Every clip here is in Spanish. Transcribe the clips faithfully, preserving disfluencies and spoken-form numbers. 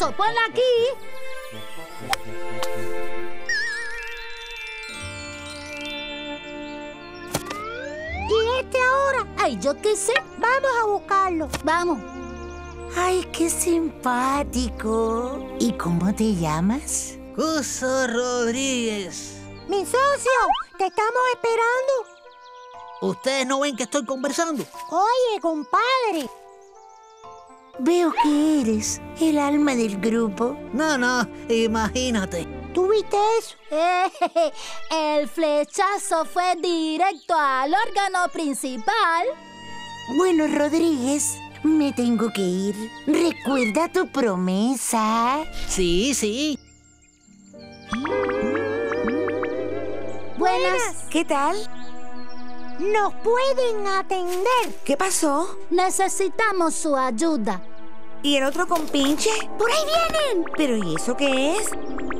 Cuso, ponla aquí. ¿Y este ahora? Ay, yo qué sé. Vamos a buscarlo. Vamos. ¡Ay, qué simpático! ¿Y cómo te llamas? Cuso Rodríguez. Mi socio, te estamos esperando. ¿Ustedes no ven que estoy conversando? Oye, compadre. Veo que eres el alma del grupo. No, no, imagínate. ¿Tú viste eso? El flechazo fue directo al órgano principal. Bueno, Rodríguez, me tengo que ir. Recuerda tu promesa. Sí, sí. Buenas. ¿Qué tal? Nos pueden atender. ¿Qué pasó? Necesitamos su ayuda. ¿Y el otro compinche? ¡Por ahí vienen! ¿Pero y eso qué es?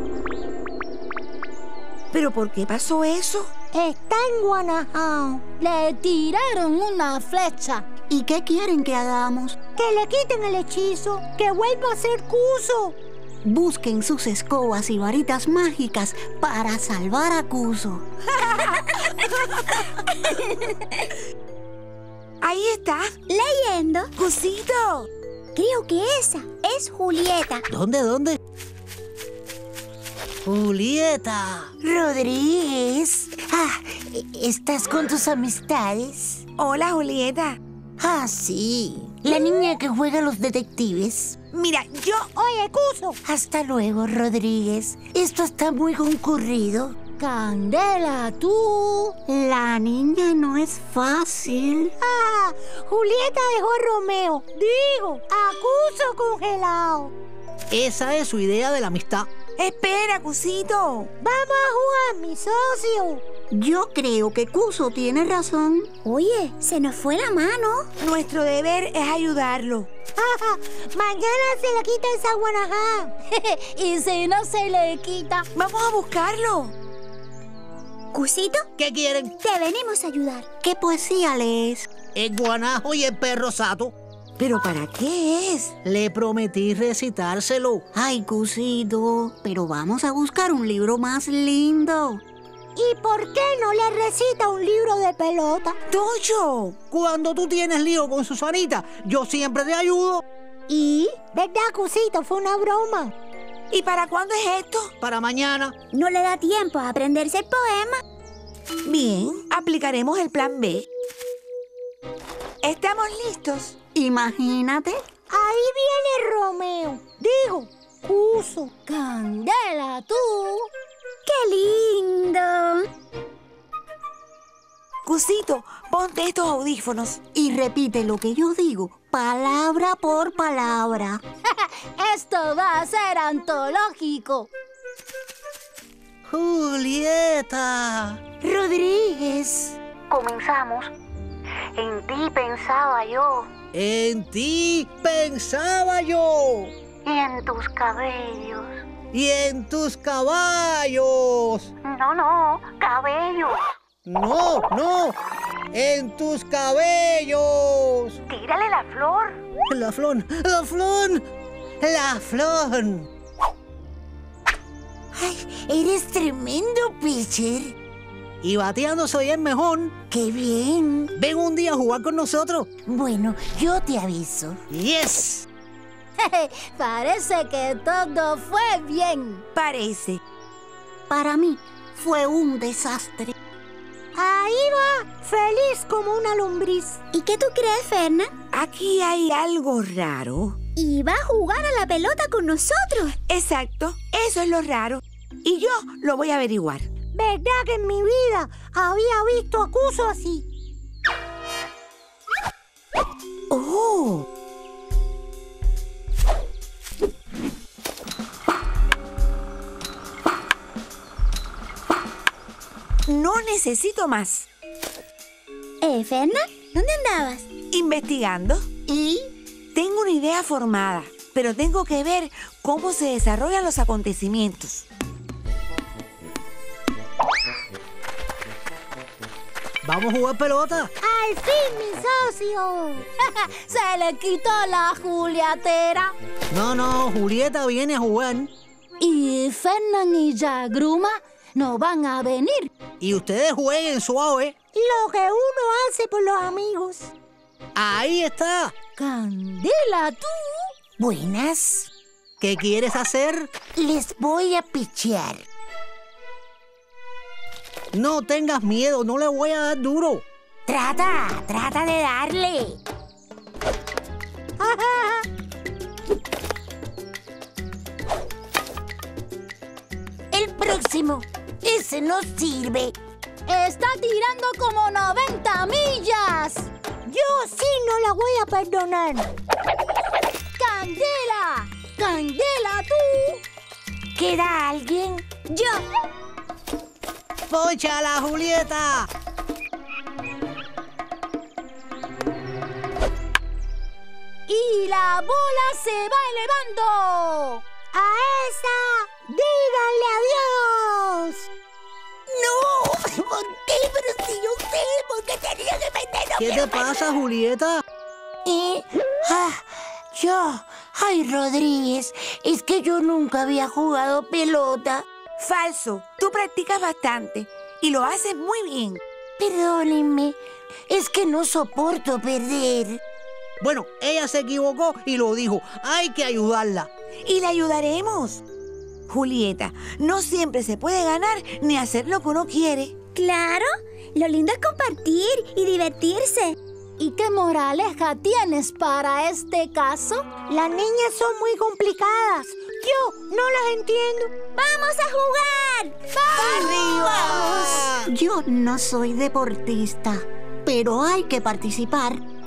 ¿Pero por qué pasó eso? Está en Guanajao. Le tiraron una flecha. ¿Y qué quieren que hagamos? Que le quiten el hechizo. Que vuelva a ser Cuso. Busquen sus escobas y varitas mágicas para salvar a Cuso. Ahí está. Leyendo. Cusito. Creo que esa es Julieta. ¿Dónde, dónde? Julieta. Rodríguez. Ah, ¿estás con tus amistades? Hola, Julieta. Ah, sí. La niña que juega a los detectives. Mira, yo... Oye, Cuso. Hasta luego, Rodríguez. Esto está muy concurrido. Candela, tú. La niña no es fácil. Ah, Julieta dejó a Romeo. Digo, a Cuso congelado. Esa es su idea de la amistad. Espera, Cusito. Vamos a jugar, mi socio. Yo creo que Cuso tiene razón. Oye, se nos fue la mano. Nuestro deber es ayudarlo. Mañana se le quita esa Guanajá. Y si no se le quita. Vamos a buscarlo. Cusito, ¿Qué quieren? te venimos a ayudar. ¿Qué poesía lees? El guanajo y el perro sato. ¿Pero para qué es? Le prometí recitárselo. Ay, Cusito, pero vamos a buscar un libro más lindo. ¿Y por qué no le recita un libro de pelota? ¡Toyo! Cuando tú tienes lío con Susanita, yo siempre te ayudo. ¿Y? ¿Verdad, Cusito? Fue una broma. ¿Y para cuándo es esto? Para mañana. No le da tiempo a aprenderse el poema. Bien, aplicaremos el plan B. ¿Estamos listos? Imagínate. Ahí viene Romeo. Digo, Cuso. Candela, tú. ¡Qué lindo! Cusito, ponte estos audífonos. Y repite lo que yo digo, palabra por palabra. Esto va a ser antológico. Julieta. Rodríguez. Comenzamos. En ti pensaba yo. En ti pensaba yo. Y en tus cabellos. Y en tus caballos. No, no, cabellos. No, no. En tus cabellos. Tírale la flor. La flor, la flor, la flor. Ay, eres tremendo pitcher. Y bateando soy el mejor. ¡Qué bien! Ven un día a jugar con nosotros. Bueno, yo te aviso. Yes. Parece que todo fue bien. Parece. Para mí fue un desastre. Ahí va, feliz como una lombriz. ¿Y qué tú crees, Ferna? Aquí hay algo raro. Y va a jugar a la pelota con nosotros. Exacto, eso es lo raro. Y yo lo voy a averiguar. ¿Verdad que en mi vida había visto a Cuso así? ¡Oh! No necesito más. ¿Eh, Ferna? ¿Dónde andabas? Investigando. ¿Y? Tengo una idea formada, pero tengo que ver cómo se desarrollan los acontecimientos. Vamos a jugar pelota. ¡Al fin, mi socio! Se le quitó la Juliatera. No, no, Julieta viene a jugar. Y Fernan y Yagruma no van a venir. Y ustedes jueguen suave. Lo que uno hace por los amigos. Ahí está. Candela, tú. Buenas. ¿Qué quieres hacer? Les voy a pichear. No tengas miedo, no le voy a dar duro. Trata, trata de darle. El próximo. Ese no sirve. Está tirando como noventa millas. Yo sí no la voy a perdonar. ¡Candela! ¡Candela, tú! ¿Queda alguien? ¡Yo! ¡Pónchala, Julieta! Y la bola se va elevando. ¡A esa! ¡Díganle adiós! ¡No! ¿Por qué? Pero si yo sé, ¿por qué tenía que meterlo? ¿Qué te pasa, Julieta? Y... Ah, yo... Ay, Rodríguez, es que yo nunca había jugado pelota. Falso, tú practicas bastante y lo haces muy bien. Perdónenme, es que no soporto perder. Bueno, ella se equivocó y lo dijo. Hay que ayudarla. Y la ayudaremos. Julieta, no siempre se puede ganar ni hacer lo que uno quiere. Claro, lo lindo es compartir y divertirse. ¿Y qué moraleja tienes para este caso? Las niñas son muy complicadas. Yo no las entiendo. ¡Vamos a jugar! ¡Arriba! Yo no soy deportista, pero hay que participar.